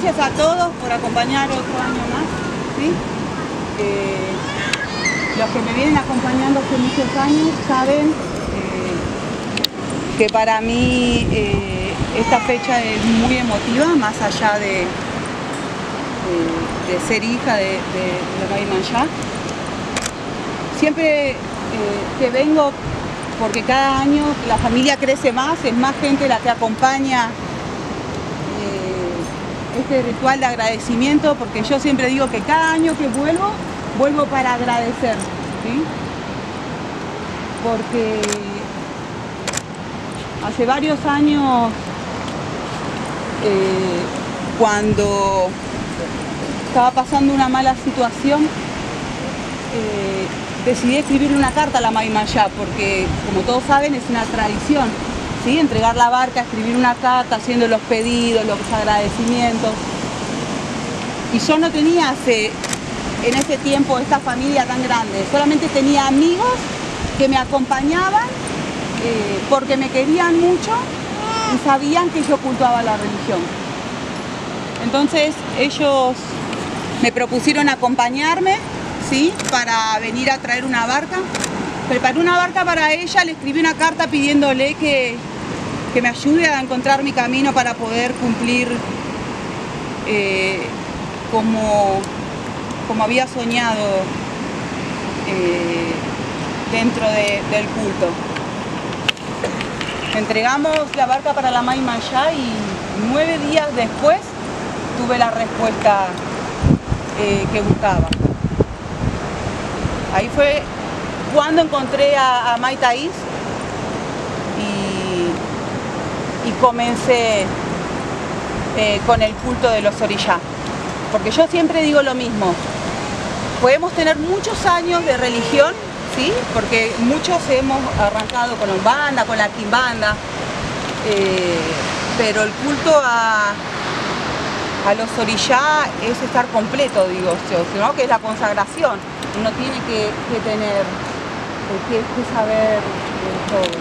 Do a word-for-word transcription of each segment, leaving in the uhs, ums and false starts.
gracias a todos por acompañar otro año más, ¿sí? Eh, los que me vienen acompañando hace muchos años saben eh, que para mí eh, esta fecha es muy emotiva, más allá de, de, de ser hija de, de, de May Manjá. Siempre eh, que vengo, porque cada año la familia crece más, es más gente la que acompaña eh, este ritual de agradecimiento, porque yo siempre digo que cada año que vuelvo, vuelvo para agradecer, ¿sí? Porque hace varios años, eh, cuando estaba pasando una mala situación, eh, decidí escribir una carta a la May Manjá, porque como todos saben es una tradición, ¿sí? Entregar la barca, escribir una carta, haciendo los pedidos, los agradecimientos. Y yo no tenía hace, en ese tiempo esta familia tan grande, solamente tenía amigos que me acompañaban eh, porque me querían mucho y sabían que yo cultuaba la religión. Entonces ellos me propusieron acompañarme, ¿sí? Para venir a traer una barca. Preparé una barca para ella, le escribí una carta pidiéndole que, que me ayude a encontrar mi camino para poder cumplir eh, como, como había soñado eh, dentro de, del culto. Entregamos la barca para la May Manjá y nueve días después tuve la respuesta eh, que buscaba. Ahí fue cuando encontré a, a May Thaís y, y comencé eh, con el culto de los orillá. Porque yo siempre digo lo mismo, podemos tener muchos años de religión, ¿sí? Porque muchos hemos arrancado con la umbanda, con la quimbanda, eh, pero el culto a, a los orillá es estar completo, digo yo, ¿no? Que es la consagración. Uno tiene que, que tener, que, que saber de todo.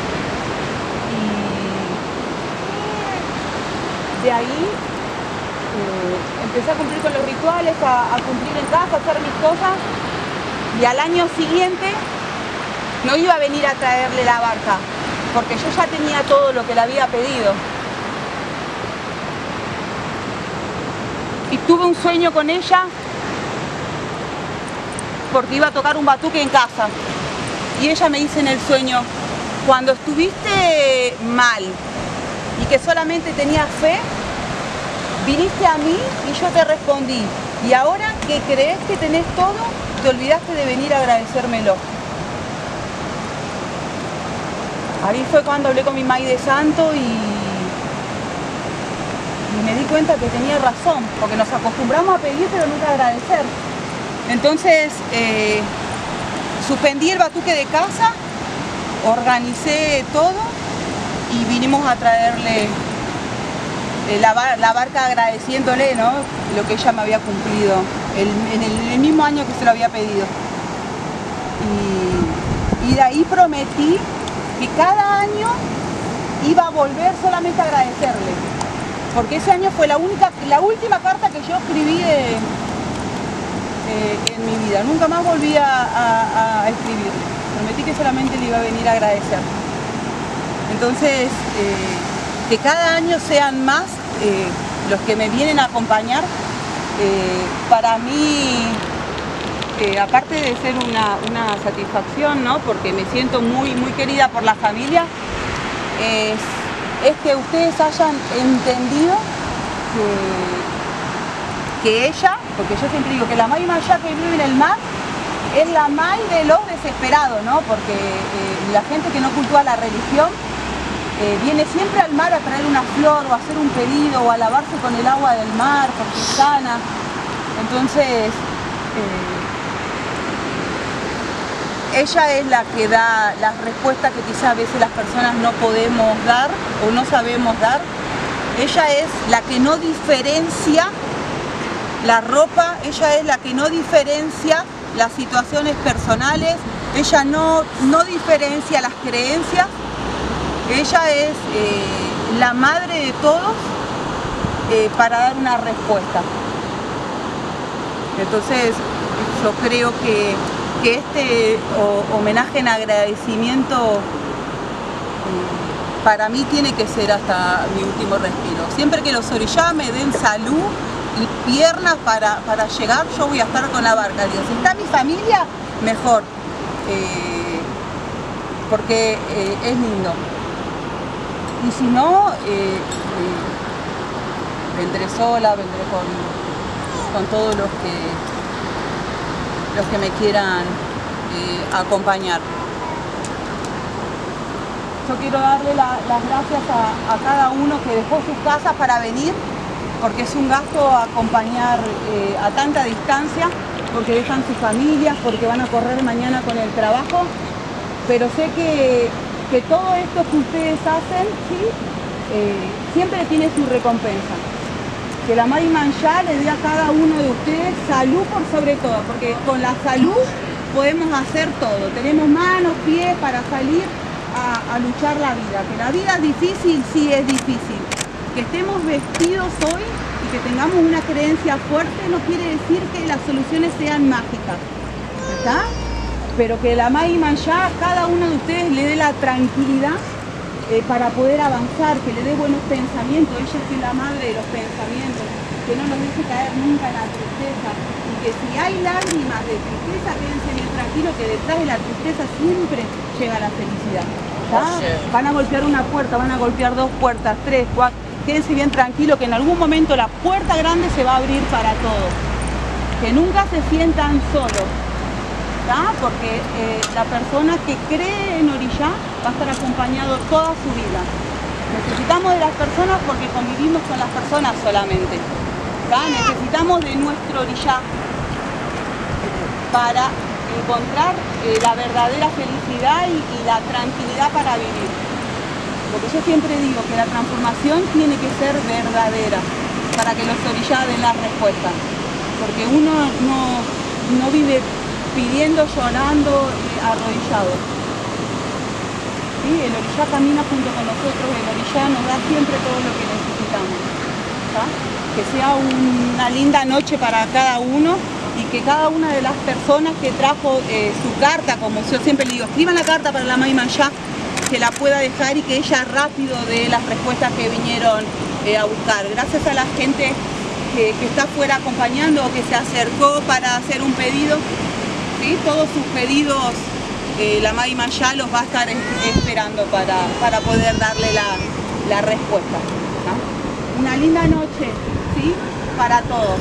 Y de ahí eh, empecé a cumplir con los rituales, a, a cumplir en casa, a hacer mis cosas. Y al año siguiente no iba a venir a traerle la barca, porque yo ya tenía todo lo que le había pedido. Y tuve un sueño con ella, porque iba a tocar un batuque en casa. Y ella me dice en el sueño, cuando estuviste mal y que solamente tenías fe, viniste a mí y yo te respondí. Y ahora que crees que tenés todo, te olvidaste de venir a agradecérmelo. Ahí fue cuando hablé con mi May de Santo y, y me di cuenta que tenía razón, porque nos acostumbramos a pedir pero nunca a agradecer. Entonces eh, suspendí el batuque de casa, organicé todo y vinimos a traerle eh, la, bar la barca agradeciéndole, ¿no? Lo que ella me había cumplido el, en el, el mismo año que se lo había pedido. Y, y de ahí prometí que cada año iba a volver solamente a agradecerle, porque ese año fue la, única, la última carta que yo escribí de, Eh, en mi vida. Nunca más volví a, a, a escribir. Prometí que solamente le iba a venir a agradecer. Entonces, eh, que cada año sean más eh, los que me vienen a acompañar, eh, para mí, eh, aparte de ser una, una satisfacción, ¿no? Porque me siento muy, muy querida por la familia, es, es que ustedes hayan entendido que que ella, porque yo siempre digo que la May Manjá que vive en el mar es la May de los desesperados, ¿no? Porque eh, la gente que no cultúa la religión eh, viene siempre al mar a traer una flor o a hacer un pedido o a lavarse con el agua del mar porque es sana. Entonces, eh, ella es la que da las respuestas que quizás a veces las personas no podemos dar o no sabemos dar. Ella es la que no diferencia la ropa, ella es la que no diferencia las situaciones personales, ella no, no diferencia las creencias, ella es eh, la madre de todos eh, para dar una respuesta. Entonces yo creo que, que este o, homenaje en agradecimiento eh, para mí tiene que ser hasta mi último respiro. Siempre que los orillá me den salud y piernas para, para llegar, yo voy a estar con la barca. Digo, si está mi familia, mejor, eh, porque eh, es lindo. Y si no, eh, eh, vendré sola, vendré con, con todos los que, los que me quieran eh, acompañar. Yo quiero darle la, las gracias a, a cada uno que dejó sus casas para venir, porque es un gasto acompañar eh, a tanta distancia, porque dejan sus familias, porque van a correr mañana con el trabajo, pero sé que, que todo esto que ustedes hacen, ¿sí? eh, siempre tiene su recompensa. Que la Mari Manjá le dé a cada uno de ustedes salud por sobre todo, porque con la salud podemos hacer todo. Tenemos manos, pies para salir a, a luchar la vida. Que la vida es difícil, sí es difícil. Que estemos vestidos hoy y que tengamos una creencia fuerte no quiere decir que las soluciones sean mágicas, ¿está? Pero que la Mari Manjá a cada uno de ustedes le dé la tranquilidad eh, para poder avanzar, que le dé buenos pensamientos. Ella es la madre de los pensamientos, que no nos deje caer nunca en la tristeza, y que si hay lágrimas de tristeza, quédense bien tranquilos que detrás de la tristeza siempre llega la felicidad, ¿está? Van a golpear una puerta, van a golpear dos puertas, tres, cuatro. Quédense bien tranquilos que en algún momento la puerta grande se va a abrir para todos. Que nunca se sientan solos, ¿tá? Porque eh, la persona que cree en Orillá va a estar acompañado toda su vida. Necesitamos de las personas porque convivimos con las personas solamente, ¿tá? Necesitamos de nuestro Orillá para encontrar eh, la verdadera felicidad y, y la tranquilidad para vivir. Porque yo siempre digo que la transformación tiene que ser verdadera para que los orillá den las respuestas. Porque uno no, no vive pidiendo, llorando, eh, arrodillado. ¿Sí? El orillá camina junto con nosotros, el orillá nos da siempre todo lo que necesitamos, ¿tá? Que sea una linda noche para cada uno y que cada una de las personas que trajo eh, su carta, como yo siempre le digo, escriban la carta para la Mari Manjá, que la pueda dejar y que ella rápido dé las respuestas que vinieron eh, a buscar. Gracias a la gente que, que está afuera acompañando o que se acercó para hacer un pedido, ¿sí? Todos sus pedidos eh, la Mari Manjá los va a estar es, esperando para, para poder darle la, la respuesta, ¿no? Una linda noche, ¿sí? Para todos.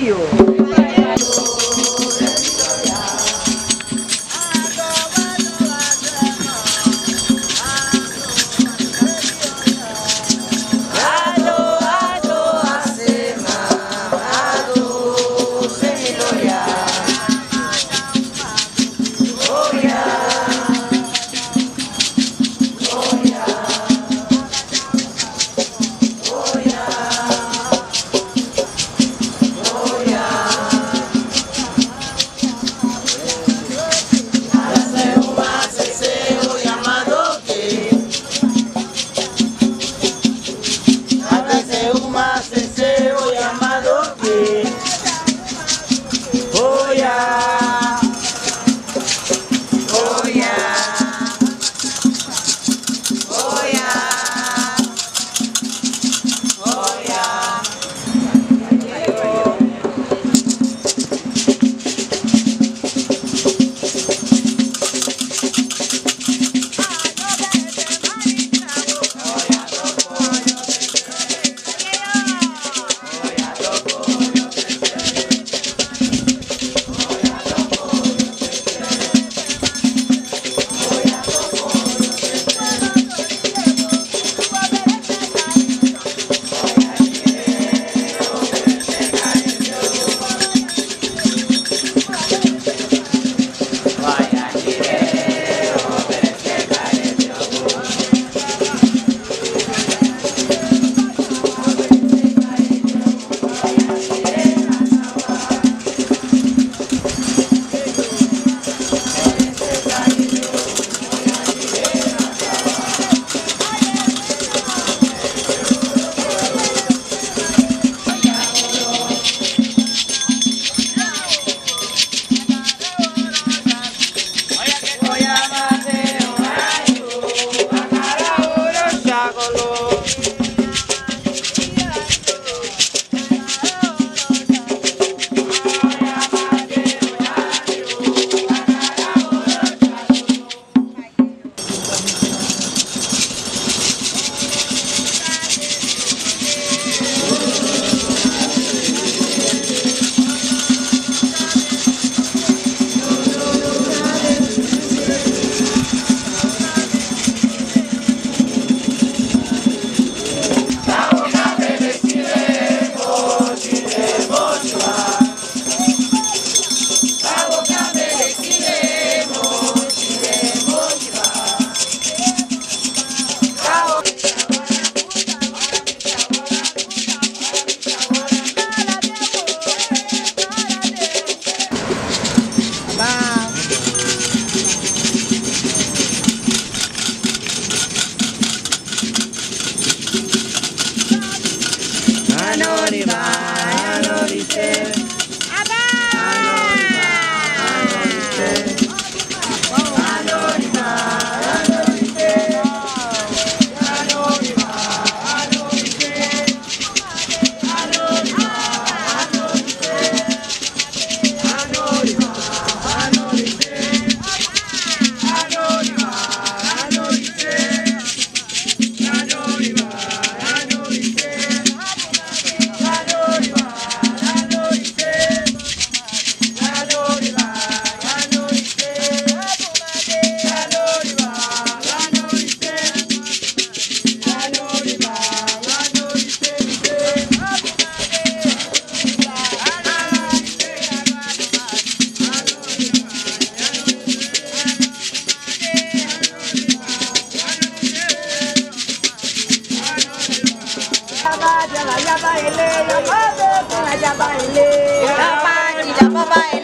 río. Ya baile, ya baile, ya baile, ya baile.